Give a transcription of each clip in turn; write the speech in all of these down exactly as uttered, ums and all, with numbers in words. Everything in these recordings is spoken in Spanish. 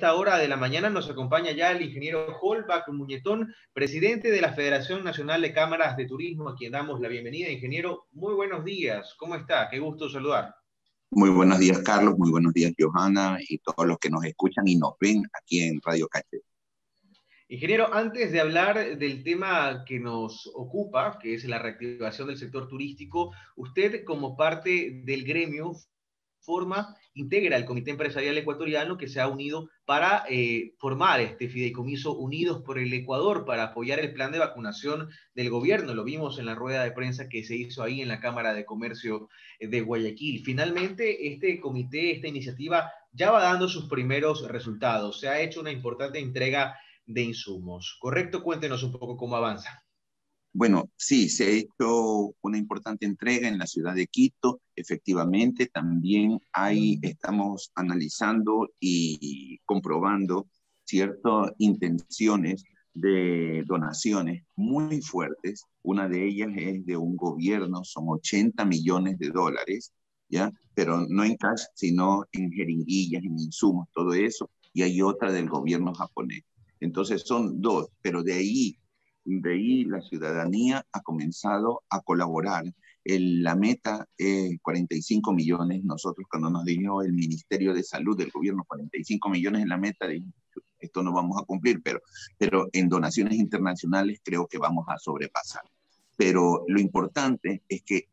esta hora de la mañana nos acompaña ya el ingeniero Holbach Muñetón, presidente de la Federación Nacional de Cámaras de Turismo, a quien damos la bienvenida. Ingeniero, muy buenos días. ¿Cómo está? Qué gusto saludar. Muy buenos días, Carlos. Muy buenos días, Johanna, y todos los que nos escuchan y nos ven aquí en Radio Caché. Ingeniero, antes de hablar del tema que nos ocupa, que es la reactivación del sector turístico, usted como parte del gremio forma, integra el Comité Empresarial Ecuatoriano que se ha unido para eh, formar este fideicomiso Unidos por el Ecuador para apoyar el plan de vacunación del gobierno. Lo vimos en la rueda de prensa que se hizo ahí en la Cámara de Comercio de Guayaquil. Finalmente, este comité, esta iniciativa ya va dando sus primeros resultados. Se ha hecho una importante entrega de insumos. ¿Correcto? Cuéntenos un poco cómo avanza. Bueno, sí, se ha hecho una importante entrega en la ciudad de Quito. Efectivamente, también hay, estamos analizando y comprobando ciertas intenciones de donaciones muy fuertes. Una de ellas es de un gobierno, son ochenta millones de dólares, ¿ya? Pero no en cash, sino en jeringuillas, en insumos, todo eso. Y hay otra del gobierno japonés. Entonces son dos, pero de ahí De ahí la ciudadanía ha comenzado a colaborar. El, la meta es cuarenta y cinco millones. Nosotros cuando nos dijo el Ministerio de Salud del gobierno, cuarenta y cinco millones en la meta, dijimos, esto no vamos a cumplir, pero, pero en donaciones internacionales creo que vamos a sobrepasar. Pero lo importante es que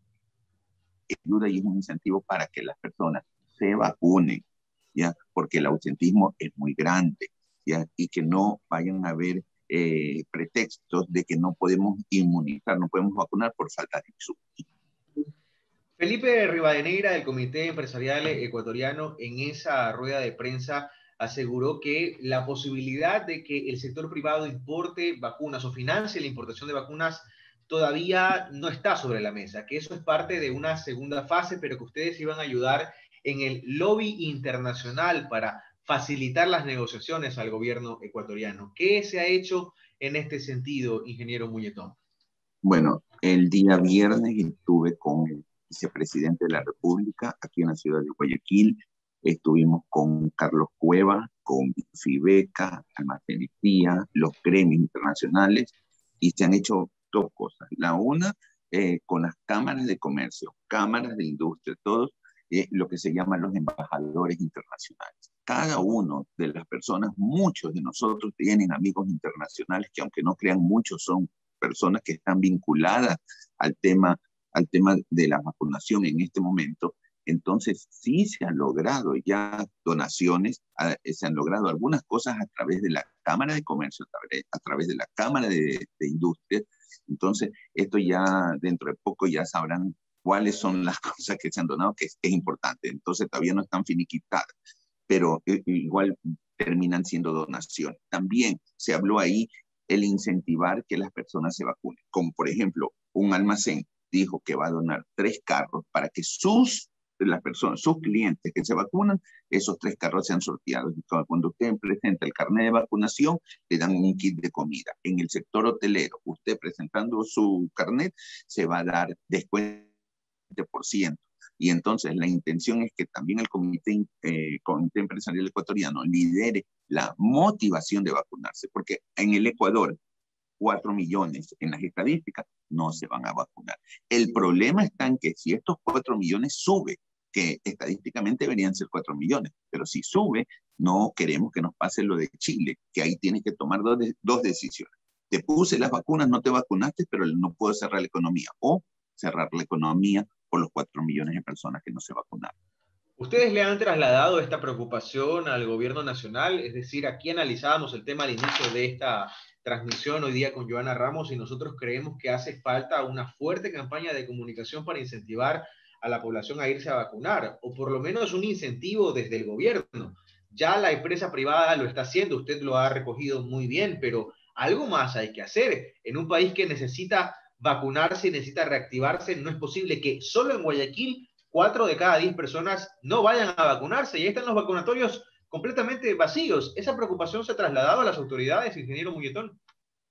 ayuda y es un incentivo para que las personas se vacunen, ¿ya? Porque el ausentismo es muy grande, ¿ya? Y que no vayan a haber Eh, pretextos de que no podemos inmunizar, no podemos vacunar por falta de insumos. Felipe Rivadeneira, del Comité Empresarial Ecuatoriano, en esa rueda de prensa aseguró que la posibilidad de que el sector privado importe vacunas o financie la importación de vacunas todavía no está sobre la mesa, que eso es parte de una segunda fase, pero que ustedes iban a ayudar en el lobby internacional para facilitar las negociaciones al gobierno ecuatoriano. ¿Qué se ha hecho en este sentido, ingeniero Muñetón? Bueno, el día viernes estuve con el vicepresidente de la República aquí en la ciudad de Guayaquil. Estuvimos con Carlos Cueva, con Fibeca, Almacenistía, los gremios internacionales, y se han hecho dos cosas. La una, eh, con las cámaras de comercio, cámaras de industria, todos eh, lo que se llaman los embajadores internacionales. Cada uno de las personas, muchos de nosotros tienen amigos internacionales que aunque no crean muchos son personas que están vinculadas al tema, al tema de la vacunación en este momento. Entonces sí se han logrado ya donaciones, a, se han logrado algunas cosas a través de la Cámara de Comercio, a través, a través de la Cámara de, de Industria. Entonces esto ya dentro de poco ya sabrán cuáles son las cosas que se han donado, que es, es importante. Entonces todavía no están finiquitadas, pero eh, igual terminan siendo donaciones. También se habló ahí el incentivar que las personas se vacunen. Como por ejemplo, un almacén dijo que va a donar tres carros para que sus, las personas, sus clientes que se vacunan, esos tres carros sean sorteados. Cuando usted presenta el carnet de vacunación, le dan un kit de comida. En el sector hotelero, usted presentando su carnet, se va a dar descuento del veinte por ciento. Y entonces la intención es que también el Comité, eh, Comité Empresarial Ecuatoriano lidere la motivación de vacunarse, porque en el Ecuador, cuatro millones en las estadísticas no se van a vacunar. El problema está en que si estos cuatro millones sube, que estadísticamente deberían ser cuatro millones, pero si sube, no queremos que nos pase lo de Chile, que ahí tiene que tomar dos, de, dos decisiones. Te puse las vacunas, no te vacunaste, pero no puedo cerrar la economía, o cerrar la economía por los cuatro millones de personas que no se vacunaron. ¿Ustedes le han trasladado esta preocupación al gobierno nacional? Es decir, aquí analizábamos el tema al inicio de esta transmisión hoy día con Johanna Ramos y nosotros creemos que hace falta una fuerte campaña de comunicación para incentivar a la población a irse a vacunar, o por lo menos un incentivo desde el gobierno. Ya la empresa privada lo está haciendo, usted lo ha recogido muy bien, pero algo más hay que hacer. En un país que necesita vacunarse y necesita reactivarse, no es posible que solo en Guayaquil cuatro de cada diez personas no vayan a vacunarse y ahí están los vacunatorios completamente vacíos. ¿Esa preocupación se ha trasladado a las autoridades, ingeniero Muñetón?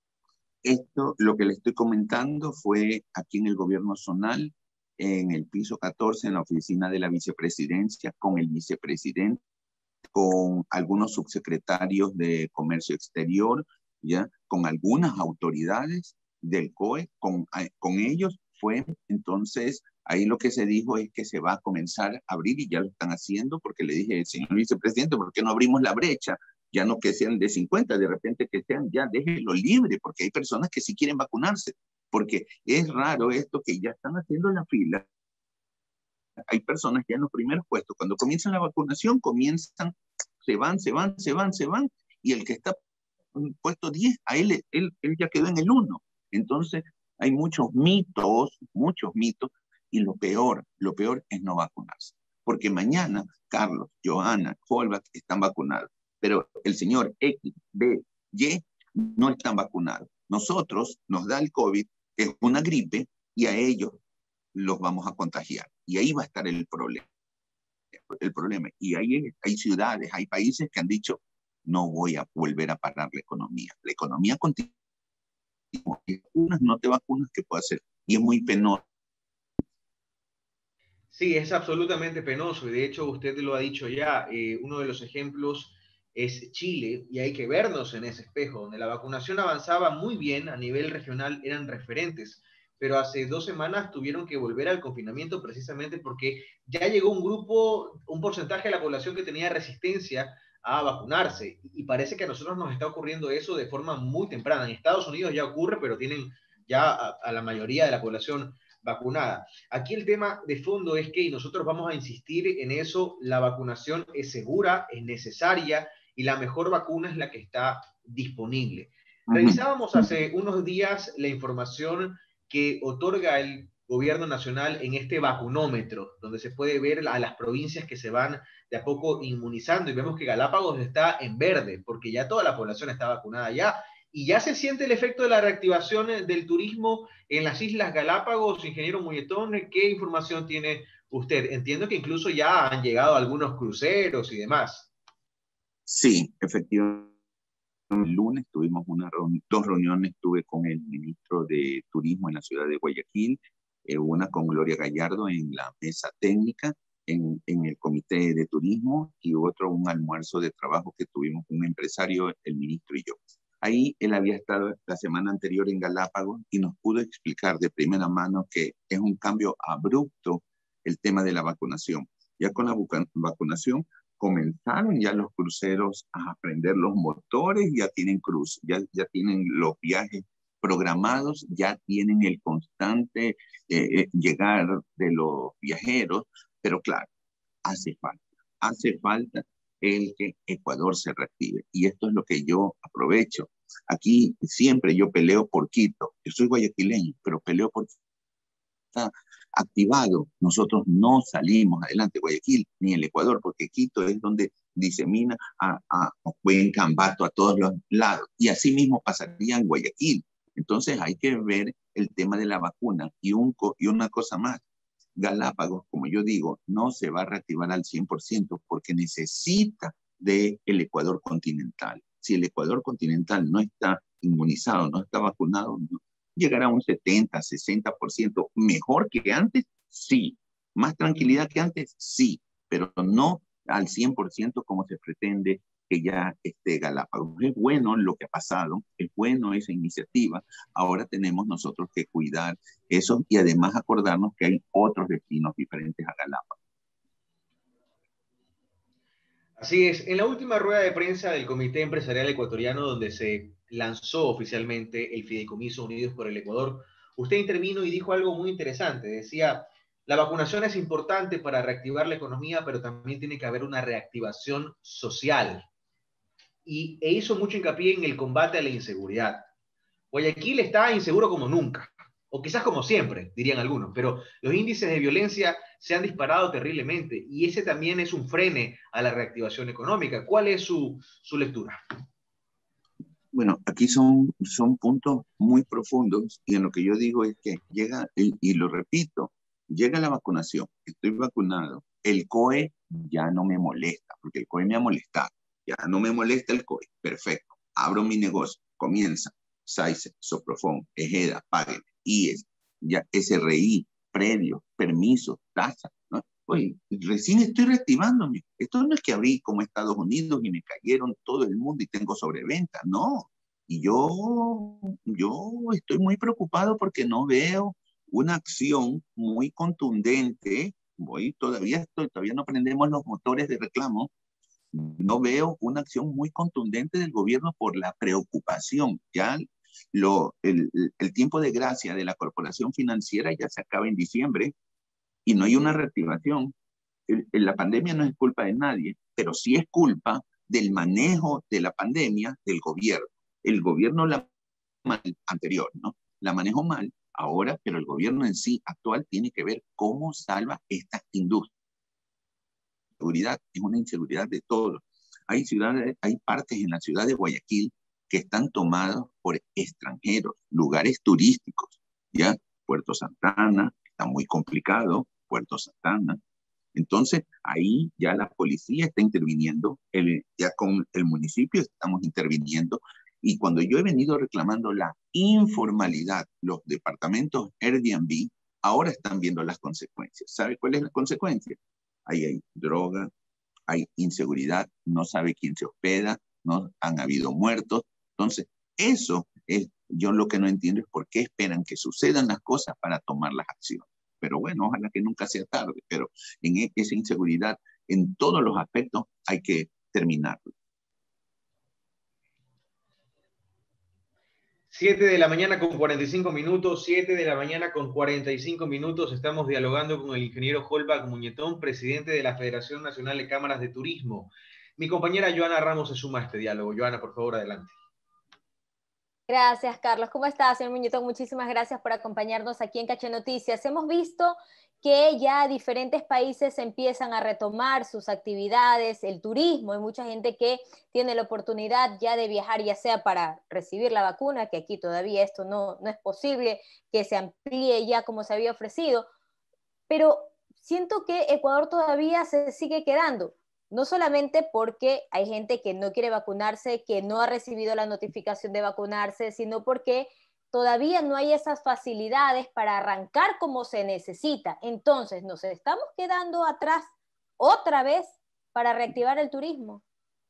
Esto, lo que le estoy comentando, fue aquí en el gobierno zonal, en el piso catorce, en la oficina de la vicepresidencia, con el vicepresidente, con algunos subsecretarios de Comercio Exterior, ¿ya? Con algunas autoridades del C O E, con, con ellos fue, entonces, ahí lo que se dijo es que se va a comenzar a abrir y ya lo están haciendo, porque le dije, señor vicepresidente, ¿por qué no abrimos la brecha? Ya no que sean de cincuenta, de repente que sean, ya déjenlo libre, porque hay personas que sí quieren vacunarse, porque es raro esto que ya están haciendo la fila. Hay personas ya en los primeros puestos, cuando comienzan la vacunación, comienzan, se van, se van, se van, se van, y el que está en puesto diez, a él, él, él ya quedó en el uno. Entonces, hay muchos mitos, muchos mitos, y lo peor, lo peor es no vacunarse. Porque mañana, Carlos, Johanna, Holbach están vacunados, pero el señor X, B, Y no están vacunados. Nosotros nos da el COVID, es una gripe, y a ellos los vamos a contagiar. Y ahí va a estar el problema. El problema. Y hay, hay ciudades, hay países que han dicho, no voy a volver a parar la economía. La economía continúa. Unas no te vacunas, ¿qué puede hacer? Y es muy penoso. Sí, es absolutamente penoso y de hecho usted lo ha dicho ya, eh, uno de los ejemplos es Chile y hay que vernos en ese espejo, donde la vacunación avanzaba muy bien a nivel regional, eran referentes, pero hace dos semanas tuvieron que volver al confinamiento precisamente porque ya llegó un grupo, un porcentaje de la población que tenía resistencia a vacunarse y parece que a nosotros nos está ocurriendo eso de forma muy temprana. En Estados Unidos ya ocurre, pero tienen ya a, a la mayoría de la población vacunada. Aquí el tema de fondo es que, y nosotros vamos a insistir en eso, la vacunación es segura, es necesaria y la mejor vacuna es la que está disponible. Revisábamos hace unos días la información que otorga el gobierno nacional en este vacunómetro, donde se puede ver a las provincias que se van de a poco inmunizando y vemos que Galápagos está en verde, porque ya toda la población está vacunada ya y ya se siente el efecto de la reactivación del turismo en las Islas Galápagos. Ingeniero Muñetón, ¿qué información tiene usted? Entiendo que incluso ya han llegado algunos cruceros y demás. Sí, efectivamente. El lunes tuvimos una reunión, dos reuniones, tuve con el ministro de Turismo en la ciudad de Guayaquil, eh, una con Gloria Gallardo en la mesa técnica, en, en el comité de turismo, y otro un almuerzo de trabajo que tuvimos un empresario, el ministro y yo. Ahí él había estado la semana anterior en Galápagos y nos pudo explicar de primera mano que es un cambio abrupto el tema de la vacunación. Ya con la vacunación comenzaron ya los cruceros a aprender los motores, ya tienen cruz, ya, ya tienen los viajes programados, ya tienen el constante eh, llegar de los viajeros, pero claro, hace falta, hace falta el que Ecuador se reactive. Y esto es lo que yo aprovecho. Aquí siempre yo peleo por Quito. Yo soy guayaquileño, pero peleo por está activado. Nosotros no salimos adelante, Guayaquil, ni el Ecuador, porque Quito es donde disemina a, a, a Cuenca, Ambato, a todos los lados. Y así mismo pasaría en Guayaquil. Entonces hay que ver el tema de la vacuna. Y, un, y una cosa más, Galápagos, como yo digo, no se va a reactivar al cien por ciento porque necesita del Ecuador continental. Si el Ecuador continental no está inmunizado, no está vacunado, no, llegará a un setenta, sesenta por ciento. ¿Mejor que antes? Sí. ¿Más tranquilidad que antes? Sí. Pero no al cien por ciento como se pretende que ya esté Galápagos. Es bueno lo que ha pasado, es bueno esa iniciativa. Ahora tenemos nosotros que cuidar eso y además acordarnos que hay otros destinos diferentes a Galápagos. Así es. En la última rueda de prensa del Comité Empresarial Ecuatoriano, donde se lanzó oficialmente el Fideicomiso Unidos por el Ecuador, usted intervino y dijo algo muy interesante. Decía, la vacunación es importante para reactivar la economía, pero también tiene que haber una reactivación social. Y, e hizo mucho hincapié en el combate a la inseguridad. Guayaquil está inseguro como nunca, o quizás como siempre, dirían algunos, pero los índices de violencia se han disparado terriblemente y ese también es un frene a la reactivación económica. ¿Cuál es su, su lectura? Bueno, aquí son, son puntos muy profundos y en lo que yo digo es que llega, y, y lo repito, llega la vacunación, estoy vacunado, el C O E ya no me molesta, porque el C O E me ha molestado, ya no me molesta el C O E, perfecto, abro mi negocio, comienza, SAICE, Soprofón, Ejeda, Pague, I E S, ya S R I, predios, permisos, tasas, ¿no? Oye, recién estoy reactivándome. Esto no es que abrí como Estados Unidos y me cayeron todo el mundo y tengo sobreventa, no. Y yo, yo estoy muy preocupado porque no veo una acción muy contundente. Voy, todavía estoy, todavía no prendemos los motores de reclamo. No veo una acción muy contundente del gobierno por la preocupación. Ya lo, el, el tiempo de gracia de la corporación financiera ya se acaba en diciembre y no hay una reactivación. El, el, la pandemia no es culpa de nadie, pero sí es culpa del manejo de la pandemia del gobierno. El gobierno la mal anterior, ¿no? La manejó mal ahora, pero el gobierno en sí actual tiene que ver cómo salva esta industria. Seguridad es una inseguridad de todos. Hay ciudades, hay partes en la ciudad de Guayaquil que están tomadas por extranjeros, lugares turísticos, ¿ya? Puerto Santana, está muy complicado, Puerto Santana. Entonces, ahí ya la policía está interviniendo, el, ya con el municipio estamos interviniendo, y cuando yo he venido reclamando la informalidad, los departamentos Airbnb ahora están viendo las consecuencias. ¿Sabe cuál es la consecuencia? Ahí hay droga, hay inseguridad, no sabe quién se hospeda, no han habido muertos. Entonces, eso es, yo lo que no entiendo es por qué esperan que sucedan las cosas para tomar las acciones. Pero bueno, ojalá que nunca sea tarde, pero en esa inseguridad, en todos los aspectos, hay que terminarlo. siete de la mañana con cuarenta y cinco minutos, siete de la mañana con cuarenta y cinco minutos, estamos dialogando con el ingeniero Holbach Muñetón, presidente de la Federación Nacional de Cámaras de Turismo. Mi compañera Joana Ramos se suma a este diálogo. Joana, por favor, adelante. Gracias, Carlos. ¿Cómo estás, señor Muñetón? Muchísimas gracias por acompañarnos aquí en Caché Noticias. Hemos visto que ya diferentes países empiezan a retomar sus actividades, el turismo. Hay mucha gente que tiene la oportunidad ya de viajar, ya sea para recibir la vacuna, que aquí todavía esto no, no es posible que se amplíe ya como se había ofrecido. Pero siento que Ecuador todavía se sigue quedando. No solamente porque hay gente que no quiere vacunarse, que no ha recibido la notificación de vacunarse, sino porque todavía no hay esas facilidades para arrancar como se necesita. Entonces, nos estamos quedando atrás otra vez para reactivar el turismo.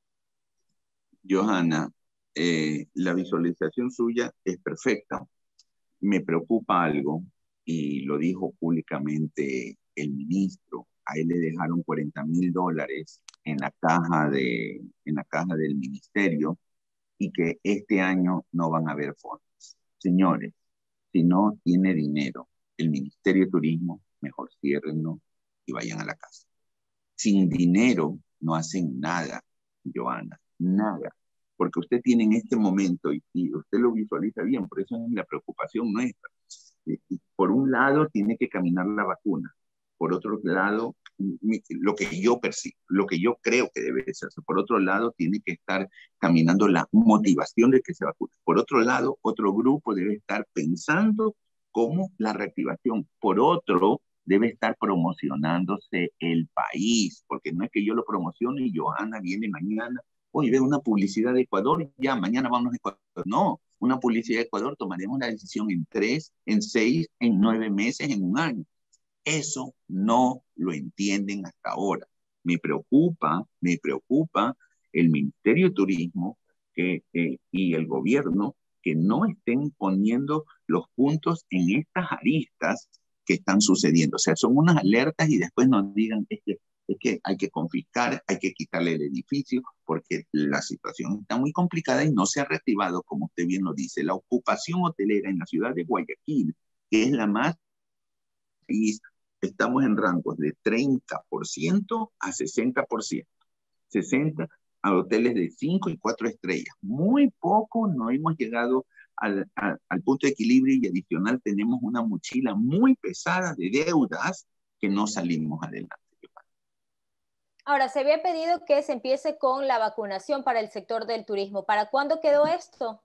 Johanna, eh, la visualización suya es perfecta. Me preocupa algo, y lo dijo públicamente el ministro. A él le dejaron cuarenta mil dólares en la caja de, en la caja del ministerio, y que este año no van a haber fondos. Señores, si no tiene dinero el Ministerio de Turismo, mejor ciérrenlo y vayan a la casa. Sin dinero no hacen nada, Johanna, nada. Porque usted tiene en este momento, y, y usted lo visualiza bien, por eso es la preocupación nuestra. Por un lado tiene que caminar la vacuna, por otro lado lo que yo percibo, lo que yo creo que debe hacerse, por otro lado tiene que estar caminando la motivación de que se vacune, por otro lado otro grupo debe estar pensando cómo la reactivación, por otro debe estar promocionándose el país, porque no es que yo lo promocione y Johanna viene mañana, oye, ve una publicidad de Ecuador, ya mañana vamos a Ecuador, no. Una publicidad de Ecuador, tomaremos la decisión en tres, en seis, en nueve meses, en un año. Eso no lo entienden hasta ahora. Me preocupa, me preocupa el Ministerio de Turismo que, eh, y el gobierno que no estén poniendo los puntos en estas aristas que están sucediendo. O sea, son unas alertas y después nos digan es que, es que hay que confiscar, hay que quitarle el edificio, porque la situación está muy complicada y no se ha reactivado, como usted bien lo dice. La ocupación hotelera en la ciudad de Guayaquil, que es la más, estamos en rangos de treinta por ciento a sesenta por ciento. sesenta a hoteles de cinco y cuatro estrellas. Muy poco, no hemos llegado al, al, al punto de equilibrio, y adicional tenemos una mochila muy pesada de deudas que no salimos adelante. Ahora, se había pedido que se empiece con la vacunación para el sector del turismo. ¿Para cuándo quedó esto?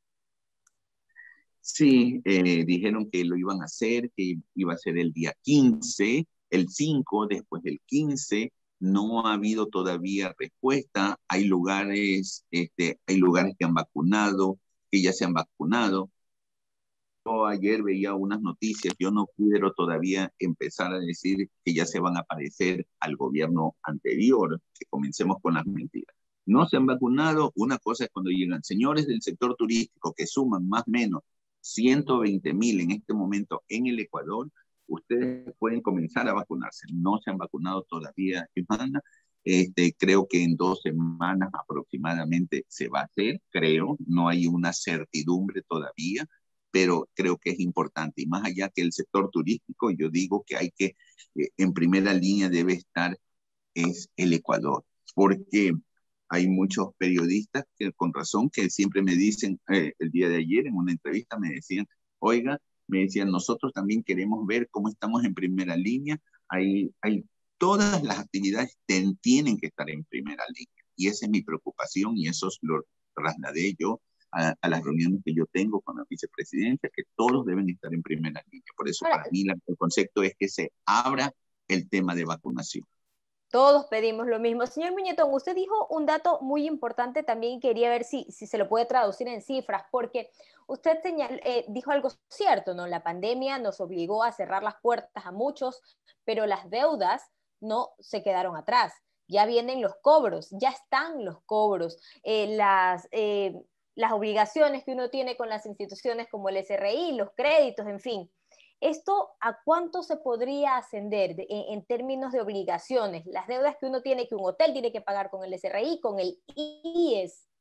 Sí, eh, dijeron que lo iban a hacer, que iba a ser el día quince, el cinco, después del quince. No ha habido todavía respuesta. Hay lugares, este, hay lugares que han vacunado, que ya se han vacunado. yo ayer veía unas noticias, yo no quiero todavía empezar a decir que ya se van a parecer al gobierno anterior, que comencemos con las mentiras. No se han vacunado, una cosa es cuando llegan señores del sector turístico que suman más o menos ciento veinte mil en este momento en el Ecuador, ustedes pueden comenzar a vacunarse. No se han vacunado todavía, Johanna. Este, creo que en dos semanas aproximadamente se va a hacer, creo, no hay una certidumbre todavía, pero creo que es importante. Y más allá que el sector turístico, yo digo que hay que, eh, en primera línea debe estar es el Ecuador, porque hay muchos periodistas que con razón que siempre me dicen, eh, el día de ayer en una entrevista me decían, oiga, me decían, nosotros también queremos ver cómo estamos en primera línea, hay, hay todas las actividades ten, tienen que estar en primera línea, y esa es mi preocupación, y eso lo trasladé yo a, a las reuniones que yo tengo con la vicepresidencia, que todos deben estar en primera línea. Por eso Ahora, para mí la, el concepto es que se abra el tema de vacunación. todos pedimos lo mismo. Señor Muñetón, usted dijo un dato muy importante también, quería ver si, si se lo puede traducir en cifras, porque usted señal, eh, dijo algo cierto, ¿no? La pandemia nos obligó a cerrar las puertas a muchos, pero las deudas no se quedaron atrás. Ya vienen los cobros, ya están los cobros, eh, las, eh, las obligaciones que uno tiene con las instituciones como el S R I, los créditos, en fin. ¿Esto a cuánto se podría ascender de, en, en términos de obligaciones? Las deudas que uno tiene, que un hotel tiene que pagar con el S R I, con el I E S.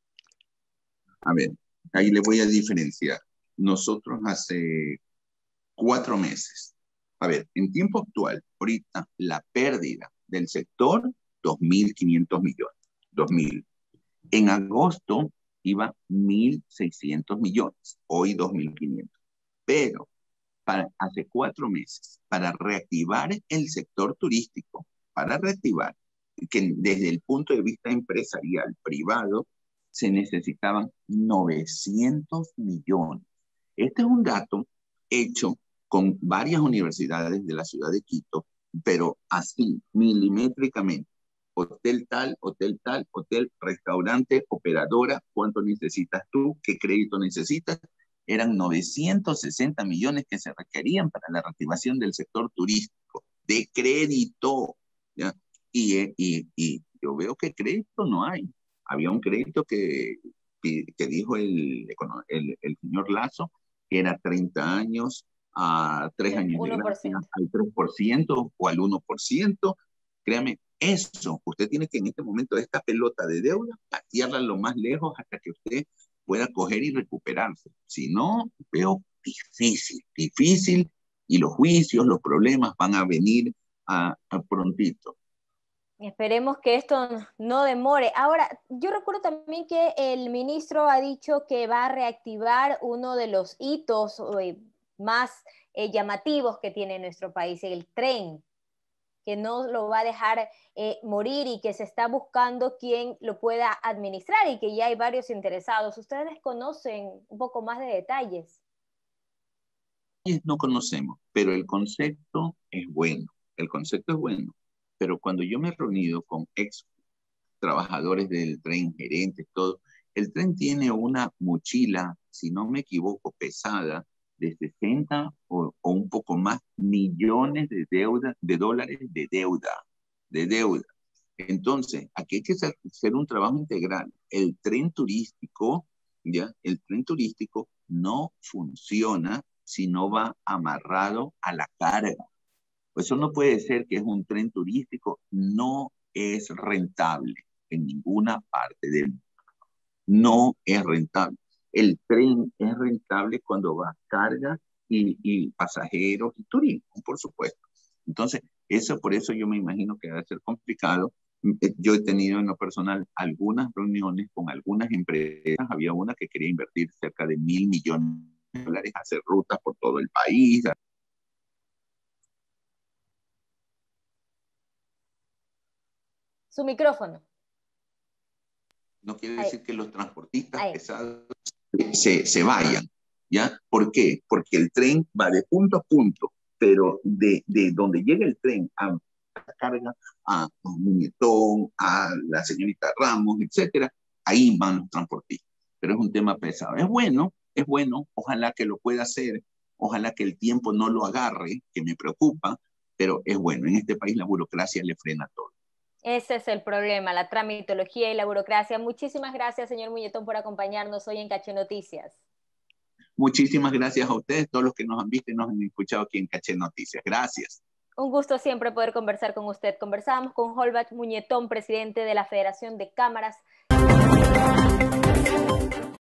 A ver, ahí le voy a diferenciar. Nosotros hace cuatro meses, a ver, en tiempo actual, ahorita la pérdida del sector, dos mil quinientos millones, dos mil. En agosto iba mil seiscientos millones, hoy dos mil quinientos. Pero para, hace cuatro meses, para reactivar el sector turístico, para reactivar, que desde el punto de vista empresarial, privado, se necesitaban novecientos millones. Este es un dato hecho con varias universidades de la ciudad de Quito, pero así, milimétricamente. Hotel tal, hotel tal, hotel, restaurante, operadora, ¿cuánto necesitas tú? ¿Qué crédito necesitas? Eran novecientos sesenta millones que se requerían para la reactivación del sector turístico, de crédito, ¿ya? Y, y, y yo veo que crédito no hay. Había un crédito que, que, que dijo el, el, el señor Lazo, que era treinta años a tres años de gracia, al tres por ciento o al uno por ciento. Créame, eso, usted tiene que en este momento esta pelota de deuda, patearla lo más lejos hasta que usted pueda coger y recuperarse. Si no, veo difícil, difícil, y los juicios, los problemas van a venir a, a prontito. Esperemos que esto no demore. Ahora, yo recuerdo también que el ministro ha dicho que va a reactivar uno de los hitos eh, más eh, llamativos que tiene nuestro país, el tren, que no lo va a dejar eh, morir y que se está buscando quien lo pueda administrar y que ya hay varios interesados. ¿Ustedes conocen un poco más de detalles? No conocemos, pero el concepto es bueno. El concepto es bueno. Pero cuando yo me he reunido con ex trabajadores del tren, gerentes, todo, el tren tiene una mochila, si no me equivoco, pesada, de sesenta o, o un poco más millones de deuda, de dólares de deuda, de deuda. Entonces, aquí hay que hacer, hacer un trabajo integral. El tren turístico, ¿ya? El tren turístico no funciona si no va amarrado a la carga. Pues eso no puede ser que es un tren turístico, no es rentable en ninguna parte del mundo. No es rentable. El tren es rentable cuando va carga y, y pasajeros y turismo, por supuesto. Entonces, eso por eso yo me imagino que va a ser complicado. Yo he tenido en lo personal algunas reuniones con algunas empresas. Había una que quería invertir cerca de mil millones de dólares, hacer rutas por todo el país. Su micrófono. No quiere decir Ahí. que los transportistas Ahí. pesados se, se vayan, ¿ya? ¿Por qué? Porque el tren va de punto a punto, pero de, de donde llega el tren a la carga, a Muñetón, a la señorita Ramos, etcétera, ahí van los transportistas. Pero es un tema pesado. Es bueno, es bueno, ojalá que lo pueda hacer, Ojalá que el tiempo no lo agarre, que me preocupa, pero es bueno, en este país la burocracia le frena todo. Ese es el problema, la tramitología y la burocracia. Muchísimas gracias, señor Muñetón, por acompañarnos hoy en Caché Noticias. Muchísimas gracias a ustedes, todos los que nos han visto y nos han escuchado aquí en Caché Noticias. Gracias. Un gusto siempre poder conversar con usted. Conversábamos con Holbach Muñetón, presidente de la Federación de Cámaras.